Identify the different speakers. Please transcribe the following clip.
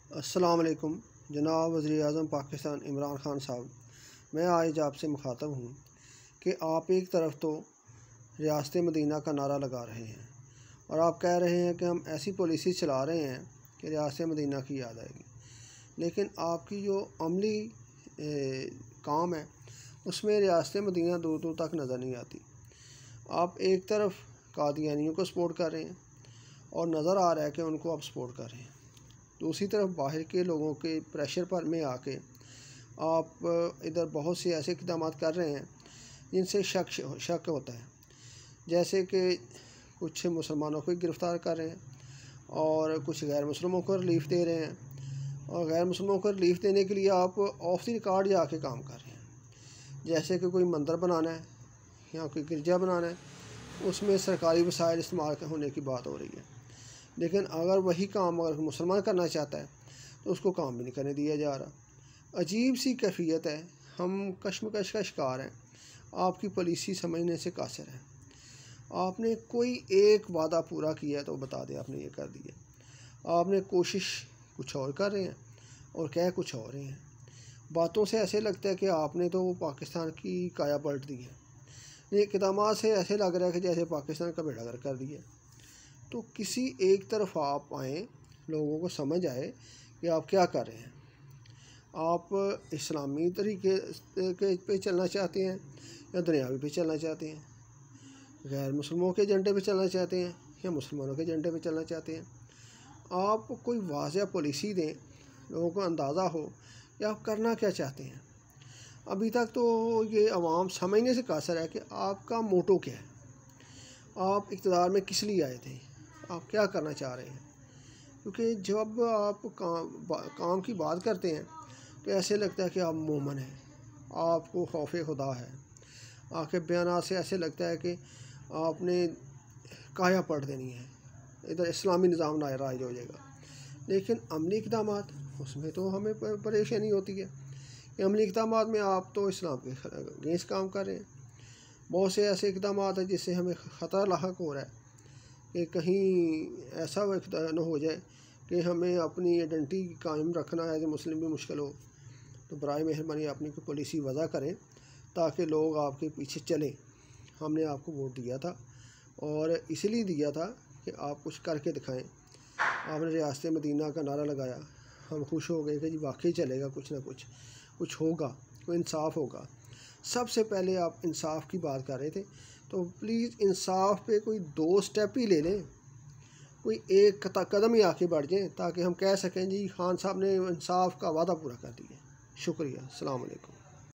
Speaker 1: السلام علیکم جناب وزیر اعظم پاکستان عمران خان صاحب، میں آج آپ سے مخاطب ہوں کہ آپ ایک طرف تو ریاست مدینہ کا نعرہ لگا رہے ہیں اور آپ کہہ رہے ہیں کہ ہم ایسی پالیسی چلا رہے ہیں کہ ریاست مدینہ کی یاد آئے گی، لیکن آپ کی جو عملی کام ہے اس میں ریاست مدینہ دور دور تک نظر نہیں آتی۔ آپ ایک طرف قادیانیوں کو سپورٹ کر رہے ہیں اور نظر آ رہا ہے کہ ان کو آپ سپورٹ کر رہے ہیں، دوسری طرف باہر کے لوگوں کے پریشر پر میں آ کے آپ ادھر بہت سے ایسے اقدامات کر رہے ہیں جن سے شک ہوتا ہے، جیسے کہ کچھ مسلمانوں کو گرفتار کر رہے ہیں اور کچھ غیر مسلموں کو ریلیف دے رہے ہیں، اور غیر مسلموں کو ریلیف دینے کے لیے آپ آف دی ریکارڈ جا کے کام کر رہے ہیں، جیسے کہ کوئی مندر بنانا ہے یا کوئی گرجا بنانا ہے، اس میں سرکاری وسائل استعمال ہونے کی بات ہو رہی ہے، لیکن اگر وہی کام اگر مسلمان کرنا چاہتا ہے تو اس کو کام بھی نہیں کرنے دیا جا رہا۔ عجیب سی کیفیت ہے، ہم کشمکش کا شکار ہیں، آپ کی پالیسی سمجھنے سے قاصر ہے۔ آپ نے کوئی ایک وعدہ پورا کیا ہے تو بتا دیں آپ نے یہ کر دیا، آپ نے کوشش کچھ اور کر رہے ہیں اور کہہ کچھ اور رہے ہیں۔ باتوں سے ایسے لگتا ہے کہ آپ نے تو پاکستان کی کایا پلٹ دی ہے، اقدامات سے ایسے لگ رہا ہے کہ جیسے پاکستان کا بیڑا غرق کر دیا۔ تو کسی ایک طرف آپ آئیں، لوگوں کو سمجھ آئے کہ آپ کیا کر رہے ہیں۔ آپ اسلامی طریقے پہ چلنا چاہتے ہیں یا دنیاوی پہ چلنا چاہتے ہیں، غیر مسلموں کے ایجنڈے پہ چلنا چاہتے ہیں یا مسلمانوں کے ایجنڈے پہ چلنا چاہتے ہیں۔ آپ کوئی واضح پالیسی دیں، لوگوں کو اندازہ ہو کہ آپ کرنا کیا چاہتے ہیں۔ ابھی تک تو یہ عوام سمجھنے سے قاصر ہے کہ آپ کا موٹو کیا ہے، آپ اقتدار میں کس لیے آئے تھے، آپ کیا کرنا چاہ رہے ہیں۔ کیونکہ جب آپ کام کی بات کرتے ہیں تو ایسے لگتا ہے کہ آپ مومن ہیں، آپ کو خوف خدا ہے، آپ کے بیانات سے ایسے لگتا ہے کہ آپ نے کایا پلٹ دینی ہے، ادھر اسلامی نظام رائج ہو جائے گا۔ لیکن عملی اقدامات، اس میں تو ہمیں پریشانی ہوتی ہے کہ عملی اقدامات میں آپ تو اسلام کے اگینسٹ کام کر رہے ہیں۔ بہت سے ایسے اقدامات ہیں جس سے ہمیں خطرہ لاحق ہو رہا ہے کہ کہیں ایسا وقت نہ ہو جائے کہ ہمیں اپنی آئیڈینٹی قائم رکھنا ایز اے مسلم بھی مشکل ہو۔ تو برائے مہربانی اپنی کوئی پالیسی وضع کریں تاکہ لوگ آپ کے پیچھے چلیں۔ ہم نے آپ کو ووٹ دیا تھا اور اس لیے دیا تھا کہ آپ کچھ کر کے دکھائیں۔ آپ نے ریاست مدینہ کا نعرہ لگایا، ہم خوش ہو گئے کہ جی واقعی چلے گا، کچھ نہ کچھ ہوگا، کوئی انصاف ہوگا۔ سب سے پہلے آپ انصاف کی بات کر رہے تھے، تو پلیز انصاف پہ کوئی 2 سٹیپ ہی لے لیں، کوئی ایک قدم ہی آگے بڑھ جائیں تاکہ ہم کہہ سکیں جی خان صاحب نے انصاف کا وعدہ پورا کر دیا۔ شکریہ، السلام علیکم۔